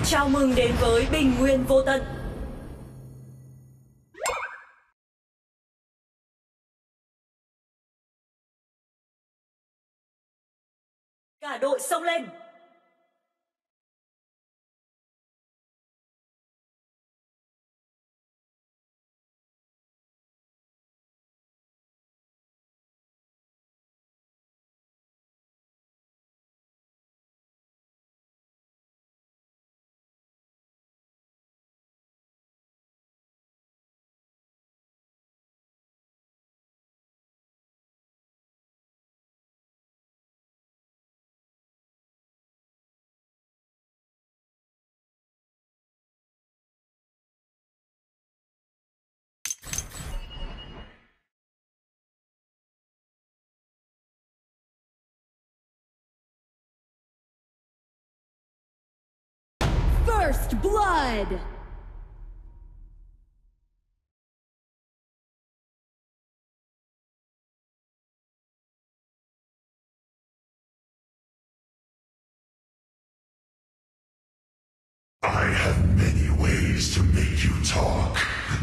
Chào mừng đến với Bình Nguyên Vô Tận. Cả đội xông lên. First blood! I have many ways to make you talk.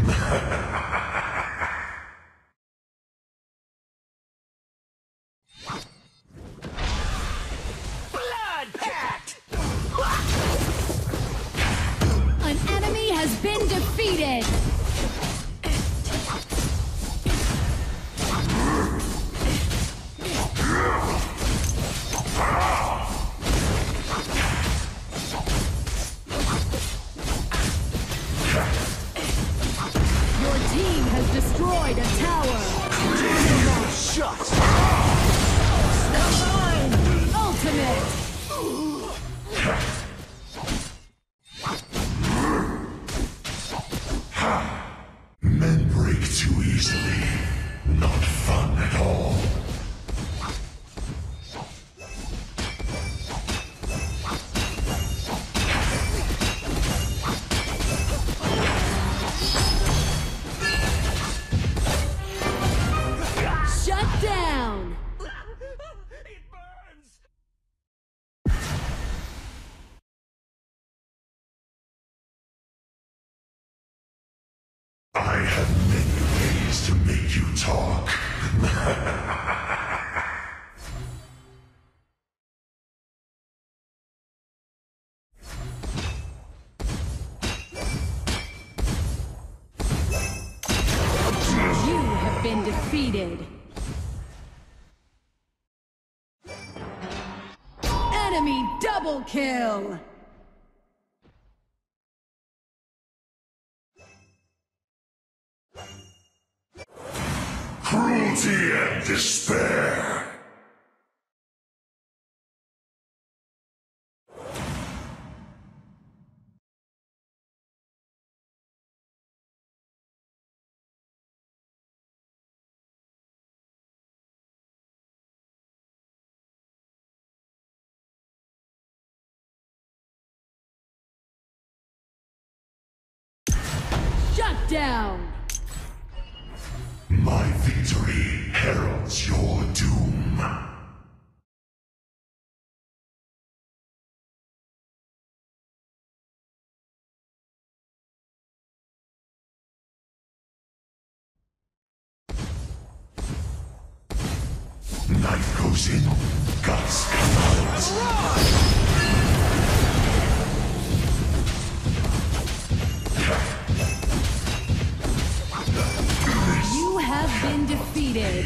Blood pact! An enemy has been defeated! Your team has destroyed a tower! Shut! Ultimate! Men break too easily. Not fun at all. Shut down! It burns! I have many ways to make you talk. You have been defeated! Enemy double kill! Cruelty and despair. Shut down! My victory heralds your doom. Night goes in, guts come out. You have been defeated!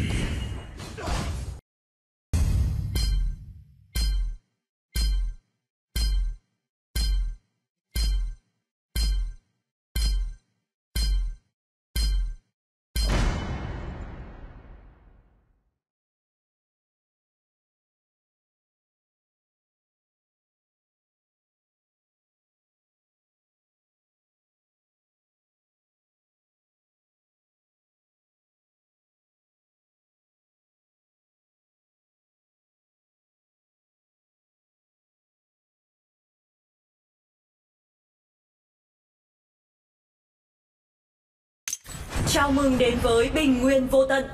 Chào mừng đến với Bình Nguyên Vô Tận.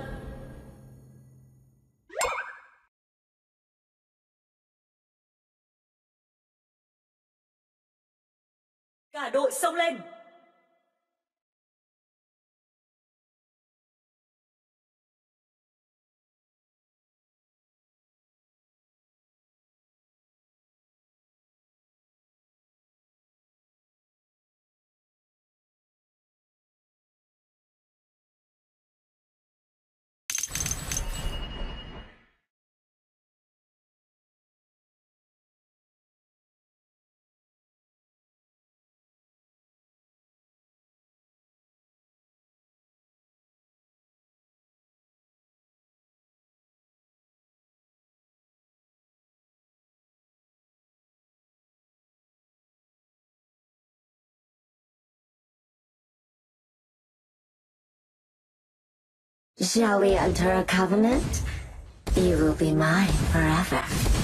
Cả đội xông lên. Shall we enter a covenant? You will be mine forever.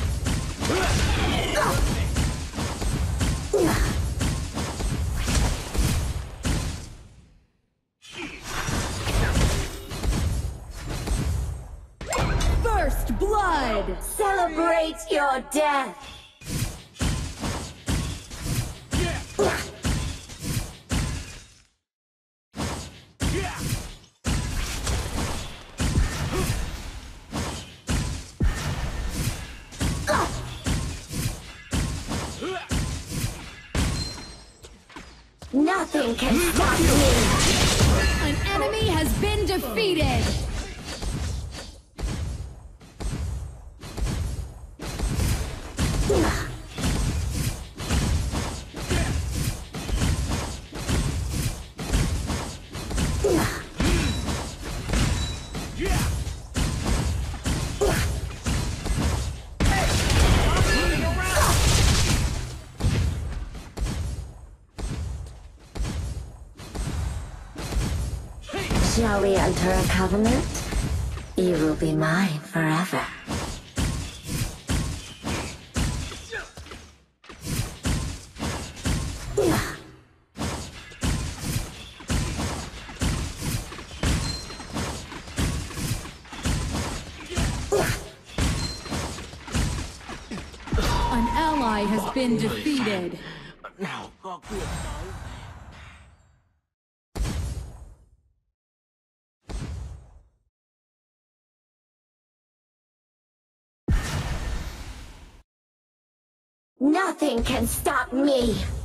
First blood! Celebrate your death! Nothing can stop me! An enemy has been defeated! Shall we enter a covenant? You will be mine forever. An ally has been defeated. Nào có quyền nói. Nothing can stop me!